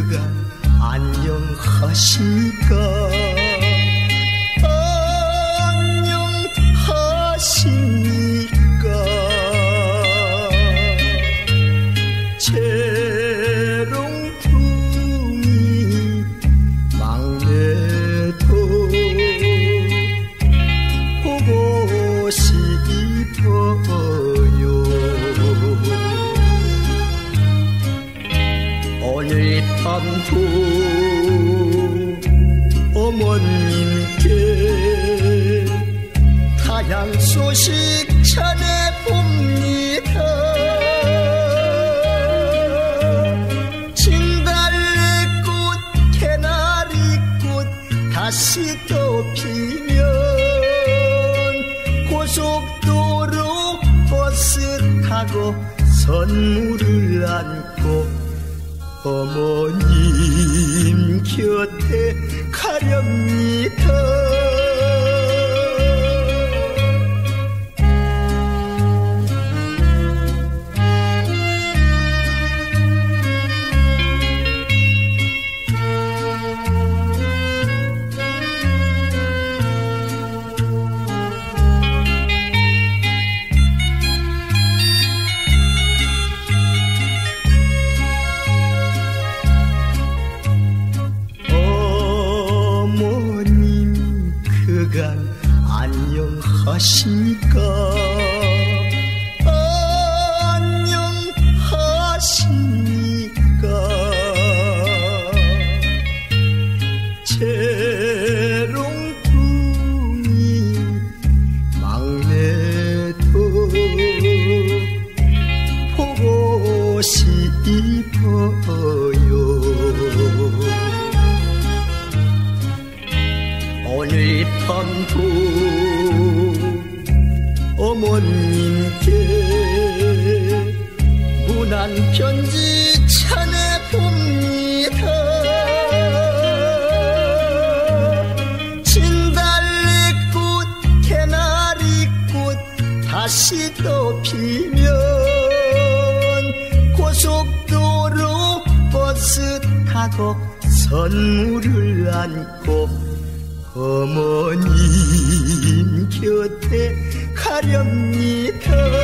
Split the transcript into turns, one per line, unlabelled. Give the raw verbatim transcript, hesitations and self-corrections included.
그간 안녕하십니까? 안녕하십니까? 재롱둥이 막내도 보고 싶어요. 오늘 밤도 어머님께 타양 소식 전해봅니다. 진달래꽃 개나리꽃 다시 또 피면 고속도로 버스 타고 선물을 안고 어머님 곁에 가렵니다. 안녕하십니까? 안녕하십니까? 재롱둥이 막내도 보고 싶어요. 오늘 밤도 어머님께 문안 편지 전해봅니다. 진달래꽃 개나리꽃 다시 또 피면 고속도로 버스 타고 선물을 안고 어머님 곁에 가렵니다.